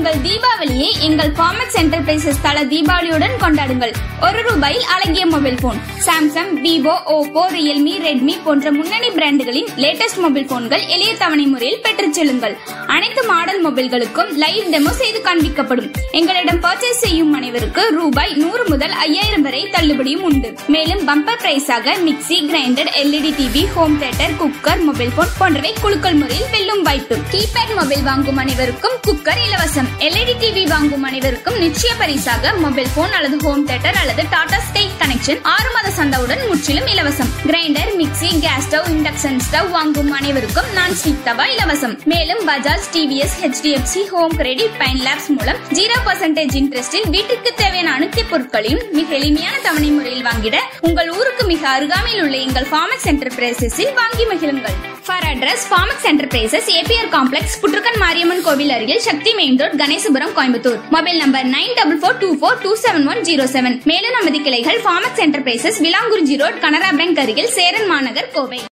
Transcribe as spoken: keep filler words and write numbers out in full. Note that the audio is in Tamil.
உங்கள் தீபாவளியை எங்கள் ஃபாமாக்ஸ் என்டர்பிரைசஸ் தள தீபாவளியுடன் கொண்டாடுங்கள். ஒரு ரூபாயில் அழகிய mobile phone. Samsung, Vivo, Oppo, Realme, Redmi போன்ற முன்னணி பிராண்டுகளின் லேட்டஸ்ட் மொபைல் போன்கள் எளிய தவணை முறையில் பெற்றுச் செல்லுங்கள். அனைத்து மாடல் மொபைல்களுக்கும் லைவ் டெமோ செய்து காண்பிக்கப்படும். எங்களிடம் பர்ச்சேஸ் செய்யும் அனைவருக்கு ரூபாய் நூறு முதல் ஐயாயிரம் வரை தள்ளுபடியும் உண்டு. மேலும் பம்பர் பிரைஸாக mixie, grinder, LED TV, home theatre, cooker, mobile phone போன்றவை குலுக்கல் முறையில் வெல்லும் வாய்ப்பு. கீபேட் மொபைல் வாங்கும் அனைவருக்கும் குக்கர் இலவசம். எல்இடி டிவி வாங்கும் அனைவருக்கும் நிச்சய பரிசாக மொபைல் போன் அல்லது ஹோம் தியேட்டர் அல்லது டாடா ஸ்கை கனெக்ஷன் ஆறு மாத சந்தாவுடன் முற்றிலும் இலவசம். Grinder, mixie, gas stove, induction stove வாங்கும் அனைவருக்கும் நான் ஸ்டிக் தவா இலவசம். மேலும் Bajaj, TVS, HDFC, Home Credit, Pine Labs மூலம் ஜீரோ பர்சன்டேஜ் இன்ட்ரெஸ்டில் வீட்டுக்கு தேவையான அனைத்து பொருட்களையும் மிக எளிமையான தவணை முறையில் வாங்கிட உங்கள் ஊருக்கு மிக அருகாமையில் உள்ள எங்கள் ஃபாமாக்ஸ் என்டர்பிரைசஸில் வாங்கி மகிழுங்கள். For address Famax enterprises, APR complex, புற்றுக்கன் மாரியம்மன் கோவில் அருகில், Sakthi main road, Ganesapuram, Coimbatore. Mobile number nine double four two four two seven one zero seven. மேலும் நமது கிளைகள் Famax enterprises, Vilankurichi road, Canara bank அருகில், சேரன் மாநகர், கோவை.